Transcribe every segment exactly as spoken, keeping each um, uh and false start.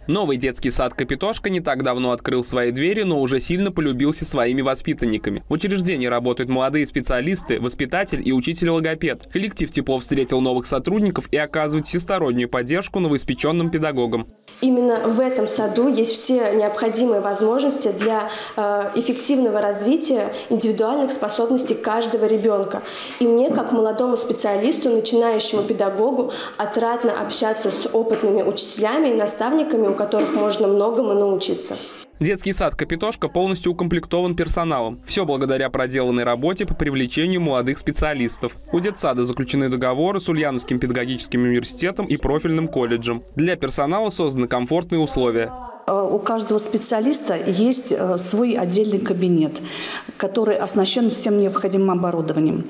Новый детский сад «Капитошка» не так давно открыл свои двери, но уже сильно полюбился своими воспитанниками. В учреждении работают молодые специалисты, воспитатель и учитель-логопед. Коллектив тепло встретил новых сотрудников и оказывает всестороннюю поддержку новоиспеченным педагогам. Именно в этом саду есть все необходимые возможности для э, эффективного развития индивидуальных способностей каждого ребенка. И мне, как молодому специалисту, начинающему педагогу, отрадно общаться с опытными учителями и наставниками, у которых можно многому научиться. Детский сад «Капитошка» полностью укомплектован персоналом. Все благодаря проделанной работе по привлечению молодых специалистов. У детсада заключены договоры с Ульяновским педагогическим университетом и профильным колледжем. Для персонала созданы комфортные условия. У каждого специалиста есть свой отдельный кабинет, который оснащен всем необходимым оборудованием.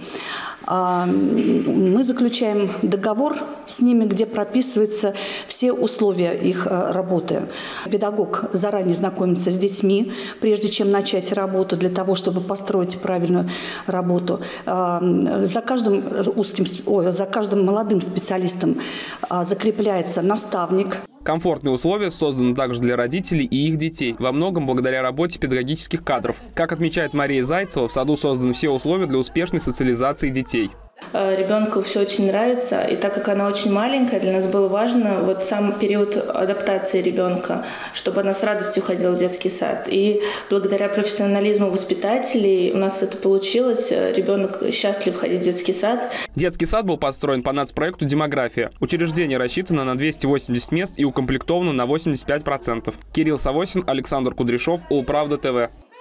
Мы заключаем договор с ними, где прописываются все условия их работы. Педагог заранее знакомится с детьми, прежде чем начать работу, для того, чтобы построить правильную работу. За каждым узким, ой, за каждым молодым специалистом закрепляется наставник. Комфортные условия созданы также для родителей и их детей, во многом благодаря работе педагогических кадров. Как отмечает Мария Зайцева, в саду созданы все условия для успешной социализации детей. Ребенку все очень нравится, и так как она очень маленькая, для нас было важно вот сам период адаптации ребенка, чтобы она с радостью ходила в детский сад. И благодаря профессионализму воспитателей у нас это получилось. Ребенок счастлив ходить в детский сад. Детский сад был построен по нацпроекту «Демография». Учреждение рассчитано на двести восемьдесят мест и укомплектовано на восемьдесят пять процентов. Кирилл Савосин, Александр Кудряшов, Улправда ТВ.